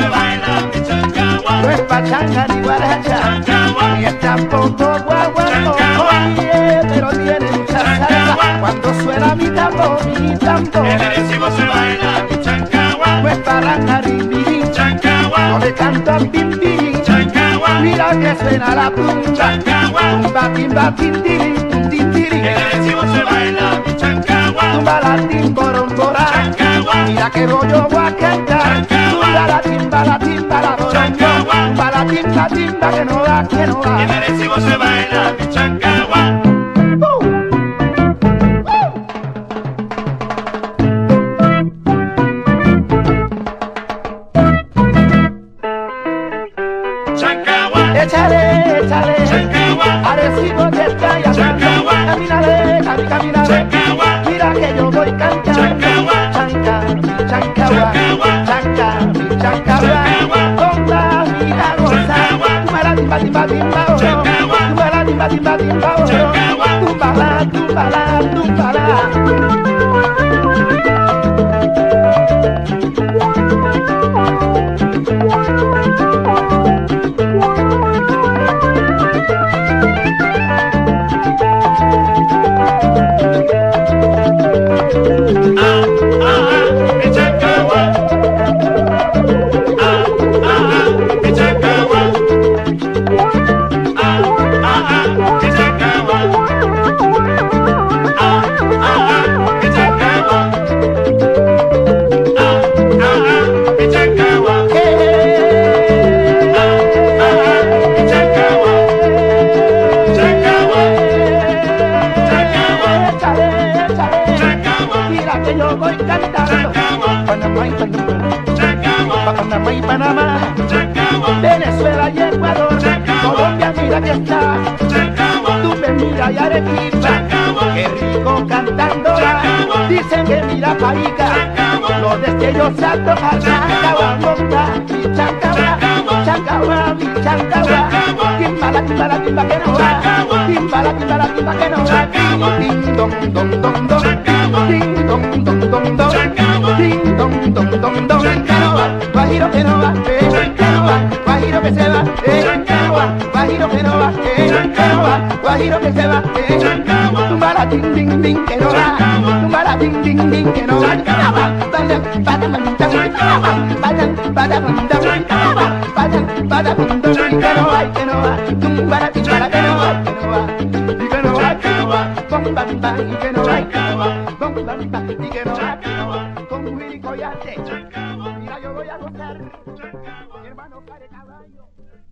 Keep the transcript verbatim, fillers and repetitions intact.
se baila mi chancagua. No es pachanga ni guaracha, Chancagua. ni es tampoco guaguancó. Oye, pero tiene mucha salsa cuando suena mi tambor, mi tambor. En el Recibo se baila mi chancagua. No es parranda, rimbirín, Chancagua. no le canto a pimpirín. Chancagua. Mira que suena la tumba, Chancagua. tumba, timba, tintirín, tum, tintirín. En el Recibo se baila mi chancagua. Tumba la timborombora, Chancagua. mira que rollo voy a cantar. Chancagua. Tumba la timba, la timba, la borongo. Chancagua. Tumba la timba, timba, que no va, que no va. En el Recibo se baila mi chancagua. Uh. Chancagua. Échale, échale, Chancagua. Arecibo te está llamando. Chancagua. Camínale, cami, camínale. Chancagua. Mira que yo voy cantando. Chancagua. Chanca, mi chancagua. Chancagua. Chanca, mi chancagua. Chancagua. Con la vida goza. Chancagua. Tumba la timba, timba, timba, oro. Chancagua. Tumba la timba, timba, timba, oro. Chancagua. Tumba la, tumba la, tumba la. Ah, ah, ah, mi chancagua. Ah, ah, ah, mi chancagua. Ah, ah, ah, mi chancagua. Ah, ah, ah, mi chancagua. Ah, ah, ah, mi chancagua. Ah, ah, ah, mi chancagua. Chancagua. Chancagua. Échale, échale. Chancagua. Mira que yo voy cantando. Chancagua. Panamá y Panamá. Chancagua. Panamá y Panamá. Chancagua. Venezuela y Ecuador. Chancagua. Colombia, mira que está. Chancagua. Tú me mira y Arequipa. Chancagua. Qué rico cantando. Chancagua. Dicen que mira Paica. Chancagua. Los destellos saltos al Chancagua. Monta mi Chancagua. Chancagua. Chancagua, mi Chancagua. Chancagua. Timba la timba la timba que no va. Chancagua. Timba la timba la timba que no va. Chancagua. Ding dong dong dong dong. Chancagua. Ding dong dong dong dong. Chancagua. Ding dong dong dong dong. Que no va. Guajiro que no va. Eh. Que no va. Guajiro que se va. Eh. Chancagua. Guajiro que no va. Eh. Que no va. Guajiro que se va. Eh. Chancagua. Tumba la ding ding ding que no va. Tumba la ding ding ding que no va. Vayan, vayan, vayan, vayan, vayan, vayan, vayan, que no va, que no va. Tumba la timba la que no va, que no va. Y que no va, que no va. Bom bam bam y que no va, que no va. Bom bam bam y que no va, que no va. Con Willy Collante. Mira yo voy a gozar. Mi hermano Care Caballo.